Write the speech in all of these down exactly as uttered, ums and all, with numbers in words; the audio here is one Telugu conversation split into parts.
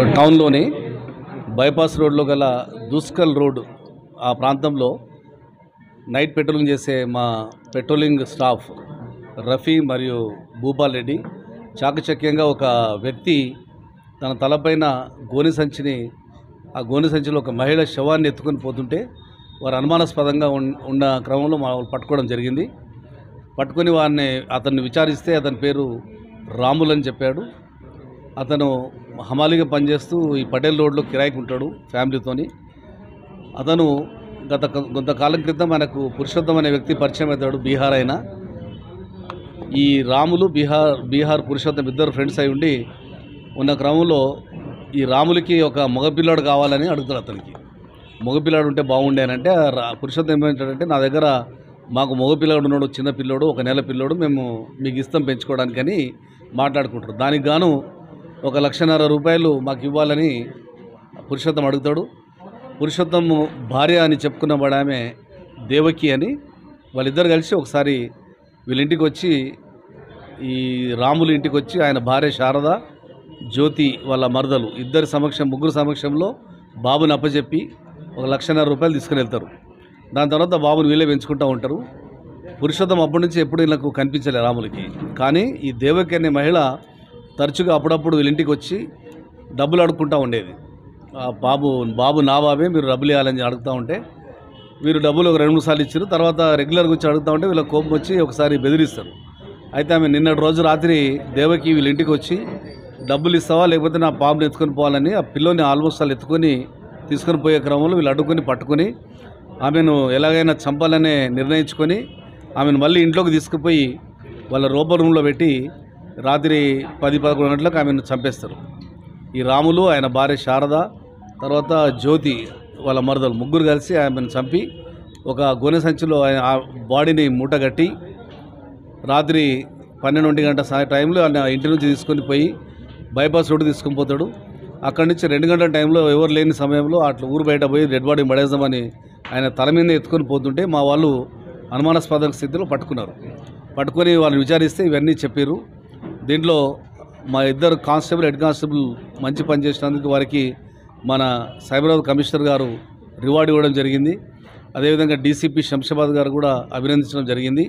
టౌన్లోని బైపాస్ రోడ్లో గల దుస్కల్ రోడ్ ఆ ప్రాంతంలో నైట్ పెట్రోలింగ్ చేసే మా పెట్రోలింగ్ స్టాఫ్ రఫీ మరియు భూపాల్ రెడ్డి చాకచక్యంగా ఒక వ్యక్తి తన తలపైన గోనె సంచిని ఆ గోనె సంచిలో ఒక మహిళ శవాన్ని ఎత్తుకొని పోతుంటే వారు అనుమానాస్పదంగా ఉన్న క్రమంలో మా పట్టుకోవడం జరిగింది. పట్టుకొని వారిని అతన్ని విచారిస్తే అతని పేరు రాములు అని చెప్పాడు. అతను హమాలీగా పనిచేస్తూ ఈ పటేల్ రోడ్లో కిరాయికి ఉంటాడు ఫ్యామిలీతోని. అతను గత కొంతకాలం క్రితం మనకు పురుషోత్తం అనే వ్యక్తి పరిచయం అవుతాడు, బీహార్ అయినా. ఈ రాములు బీహార్ బీహార్ పురుషోత్తం ఇద్దరు ఫ్రెండ్స్ అయి ఉండి ఉన్న క్రమంలో ఈ రాములకి ఒక మగపిల్లాడు కావాలని అడుగుతాడు. అతనికి మగపిల్లాడు ఉంటే బాగుండేనంటే పురుషోత్తం ఏమంటాడంటే, నా దగ్గర మాకు మగపిల్లాడు ఉన్నాడు, చిన్న పిల్లోడు, ఒక నెల పిల్లోడు, మేము మీకు ఇస్తాం పెంచుకోవడానికని మాట్లాడుకుంటారు. దానికి గాను ఒక లక్షన్నర రూపాయలు మాకు ఇవ్వాలని పురుషోత్తం అడుగుతాడు. పురుషోత్తం భార్య అని చెప్పుకున్నవాడు ఆమె దేవకి అని. వాళ్ళిద్దరు కలిసి ఒకసారి వీళ్ళ ఇంటికి వచ్చి, ఈ రాములు ఇంటికి వచ్చి ఆయన భార్య శారద, జ్యోతి వాళ్ళ మరదలు ఇద్దరి సమక్షం ముగ్గురు సమక్షంలో బాబుని అప్పచెప్పి ఒక లక్షన్నర రూపాయలు తీసుకుని వెళ్తారు. దాని తర్వాత బాబుని వీళ్ళే పెంచుకుంటూ ఉంటారు. పురుషోత్తం అప్పటి నుంచి ఎప్పుడు వీళ్ళకు కనిపించలే రాములకి. కానీ ఈ దేవకి అనే మహిళ తరచుగా అప్పుడప్పుడు వీళ్ళింటికి వచ్చి డబ్బులు అడుక్కుంటూ ఉండేది. బాబు బాబు నా బాబే, మీరు డబ్బులు ఇవ్వాలని అడుగుతూ ఉంటే వీరు డబ్బులు ఒక రెండు మూడు సార్లు ఇచ్చారు. తర్వాత రెగ్యులర్గా వచ్చి అడుగుతూ ఉంటే వీళ్ళ కోపం వచ్చి ఒకసారి బెదిరిస్తారు. అయితే ఆమె నిన్నటి రోజు రాత్రి దేవకి వీళ్ళ ఇంటికి వచ్చి డబ్బులు ఇస్తావా లేకపోతే నా బాబుని ఎత్తుకొని పోవాలని ఆ పిల్లోని ఆల్మోస్ట్ వాళ్ళు ఎత్తుకొని తీసుకొని పోయే క్రమంలో వీళ్ళు అడ్డుకొని పట్టుకొని ఆమెను ఎలాగైనా చంపాలనే నిర్ణయించుకొని ఆమెను మళ్ళీ ఇంట్లోకి తీసుకుపోయి వాళ్ళ రోబర్ రూమ్లో పెట్టి రాత్రి పది పదకొండు గంటలకు ఆమెను చంపేస్తారు. ఈ రాములు, ఆయన భార్య శారద, తర్వాత జ్యోతి వాళ్ళ మరదలు ముగ్గురు కలిసి ఆమెను చంపి ఒక గోనె సంచిలో ఆ బాడీని మూటగట్టి రాత్రి పన్నెండు గంట సా టైంలో ఆయన ఇంటి నుంచి తీసుకొని పోయి బైపాస్ రోడ్డు తీసుకొని పోతాడు. అక్కడి నుంచి రెండు గంటల టైంలో ఎవరు లేని సమయంలో అట్లా ఊరు బయట పోయి డెడ్ బాడీ పడేద్దామని ఆయన తల మీద ఎత్తుకొని పోతుంటే మా వాళ్ళు అనుమానాస్పద స్థితిలో పట్టుకున్నారు. పట్టుకొని వాళ్ళని విచారిస్తే ఇవన్నీ చెప్పారు. దీంట్లో మా ఇద్దరు కానిస్టేబుల్, హెడ్ కానిస్టేబుల్ మంచి పని చేసినందుకు వారికి మన సైబరాబాద్ కమిషనర్ గారు రివార్డు ఇవ్వడం జరిగింది. అదేవిధంగా డీసీపీ శంషాబాద్ గారు కూడా అభినందించడం జరిగింది.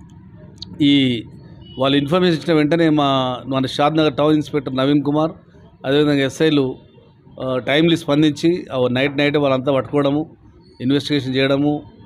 ఈ వాళ్ళు ఇన్ఫర్మేషన్ ఇచ్చిన వెంటనే మా మన షాద్నగర్ టౌన్ ఇన్స్పెక్టర్ నవీన్ కుమార్, అదేవిధంగా ఎస్ఐలు టైమ్లీ స్పందించి నైట్ నైట్ వాళ్ళంతా పట్టుకోవడము, ఇన్వెస్టిగేషన్ చేయడము,